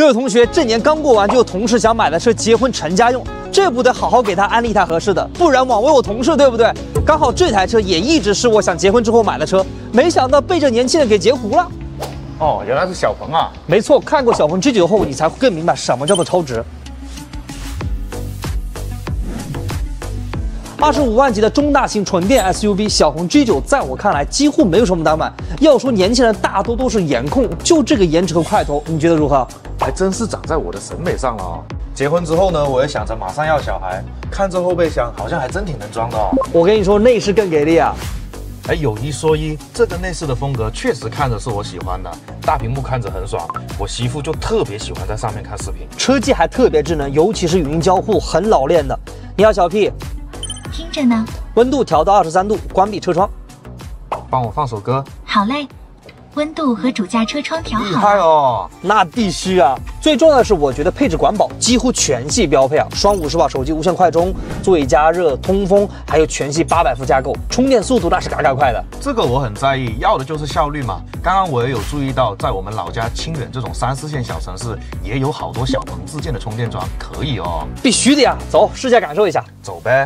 各位同学，这年刚过完，就有同事想买的车结婚成家用，这不得好好给他安利一台合适的，不然枉为我同事，对不对？刚好这台车也一直是我想结婚之后买的车，没想到被这年轻人给截胡了。 哦，原来是小鹏啊！ 没错，看过小鹏 G9后，你才会更明白什么叫做超值。25万级的中大型纯电 SUV 小鹏 G9，在我看来几乎没有什么短板。要说年轻人大多都是颜控，就这个颜值和块头，你觉得如何？ 还真是长在我的审美上了哦。结婚之后呢，我也想着马上要小孩，看这后备箱好像还真挺能装的哦。 我跟你说，内饰更给力啊！ 哎，有一说一，这个内饰的风格确实看着是我喜欢的，大屏幕看着很爽，我媳妇就特别喜欢在上面看视频。 车机还特别智能，尤其是语音交互，很老练的。你好，小 P， 听着呢。 温度调到23度，关闭车窗。 帮我放首歌。 好嘞，温度和主驾车窗调好。 厉害哦！ 那必须啊！最重要的是，我觉得配置管饱，几乎全系标配啊，双50瓦手机无线快充，座椅加热、通风，还有全系800伏架构，充电速度那是嘎嘎快的。 这个我很在意，要的就是效率嘛。刚刚我也有注意到，在我们老家清远这种3、4线小城市，也有好多小鹏自建的充电桩，可以哦。 必须的呀！走，试驾感受一下。 走呗。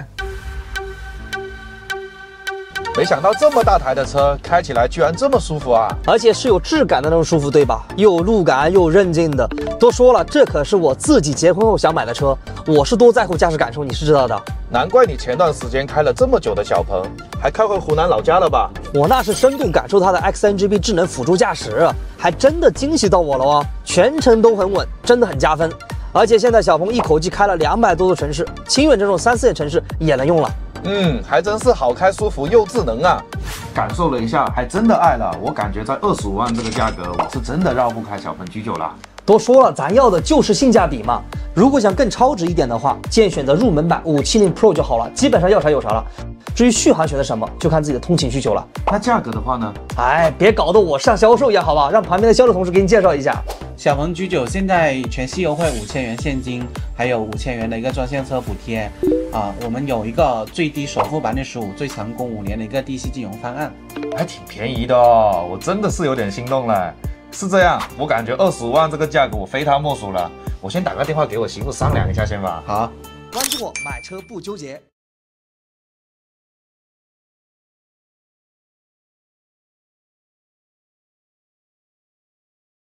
没想到这么大台的车开起来居然这么舒服啊！ 而且是有质感的那种舒服，对吧？又有路感又韧劲的。都说了，这可是我自己结婚后想买的车，我是多在乎驾驶感受，你是知道的。 难怪你前段时间开了这么久的小鹏，还开回湖南老家了吧？ 我那是深度感受它的 XNGP 智能辅助驾驶，还真的惊喜到我了哦！全程都很稳，真的很加分。而且现在小鹏一口气开了200多个城市，清远这种3、4线城市也能用了。 还真是好开舒服又智能啊！感受了一下，还真的爱了。我感觉在25万这个价格，我是真的绕不开小鹏 G9了。 都说了，咱要的就是性价比嘛。如果想更超值一点的话，建议选择入门版570 Pro 就好了，基本上要啥有啥了。至于续航选择什么，就看自己的通勤需求了。 那价格的话呢？ 哎，别搞得我像销售一样，好吧？让旁边的销售同事给你介绍一下。 小鹏 G9现在全系优惠5000元现金，还有5000元的一个专线车补贴。我们有一个最低首付15%，最长供5年的一个低息金融方案， 还挺便宜的哦。我真的是有点心动了。是这样，我感觉25万这个价格我非他莫属了。我先打个电话给我媳妇商量一下先吧。 好， 关注我，买车不纠结。